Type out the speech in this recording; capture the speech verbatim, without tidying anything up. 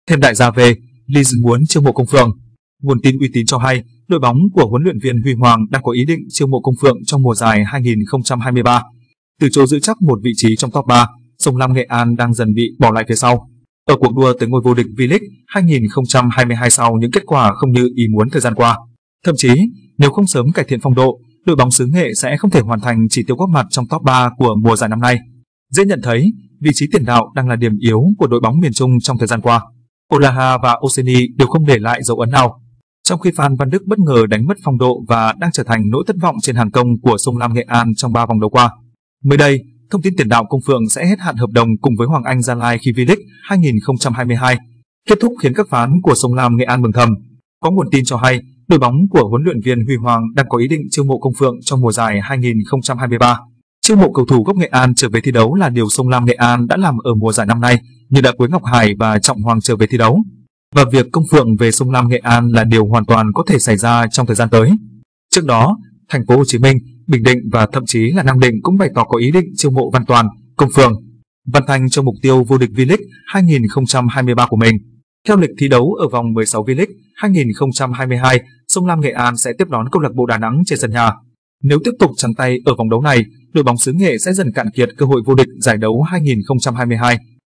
Thêm đại gia về, Leeds muốn chiêu mộ Công Phượng. Nguồn tin uy tín cho hay, đội bóng của huấn luyện viên Huy Hoàng đang có ý định chiêu mộ Công Phượng trong mùa giải hai nghìn không trăm hai mươi ba. Từ chỗ giữ chắc một vị trí trong top ba, Sông Lam Nghệ An đang dần bị bỏ lại phía sau ở cuộc đua tới ngôi vô địch V-League hai nghìn không trăm hai mươi hai sau những kết quả không như ý muốn thời gian qua. Thậm chí, nếu không sớm cải thiện phong độ, đội bóng xứ Nghệ sẽ không thể hoàn thành chỉ tiêu góp mặt trong top ba của mùa giải năm nay. Dễ nhận thấy, vị trí tiền đạo đang là điểm yếu của đội bóng miền Trung trong thời gian qua. Olaha và Oseni đều không để lại dấu ấn nào, trong khi Phan Văn Đức bất ngờ đánh mất phong độ và đang trở thành nỗi thất vọng trên hàng công của Sông Lam Nghệ An trong ba vòng đấu qua. Mới đây, thông tin tiền đạo Công Phượng sẽ hết hạn hợp đồng cùng với Hoàng Anh Gia Lai khi V-League hai nghìn không trăm hai mươi hai kết thúc khiến các phán của Sông Lam Nghệ An mừng thầm. Có nguồn tin cho hay, đội bóng của huấn luyện viên Huy Hoàng đang có ý định chiêu mộ Công Phượng trong mùa giải hai nghìn không trăm hai mươi ba. Chiêu mộ cầu thủ gốc Nghệ An trở về thi đấu là điều Sông Lam Nghệ An đã làm ở mùa giải năm nay, như đã Quế Ngọc Hải và Trọng Hoàng trở về thi đấu. Và việc Công Phượng về Sông Lam Nghệ An là điều hoàn toàn có thể xảy ra trong thời gian tới. Trước đó, Thành phố Hồ Chí Minh, Bình Định và thậm chí là Nam Định cũng bày tỏ có ý định chiêu mộ Văn Toàn, Công Phượng, Văn Thanh cho mục tiêu vô địch V-League hai nghìn không trăm hai mươi ba của mình. Theo lịch thi đấu ở vòng mười sáu V-League hai nghìn không trăm hai mươi hai, Sông Lam Nghệ An sẽ tiếp đón câu lạc bộ Đà Nẵng trên sân nhà. Nếu tiếp tục trắng tay ở vòng đấu này, đội bóng xứ Nghệ sẽ dần cạn kiệt cơ hội vô địch giải đấu hai nghìn không trăm hai mươi hai.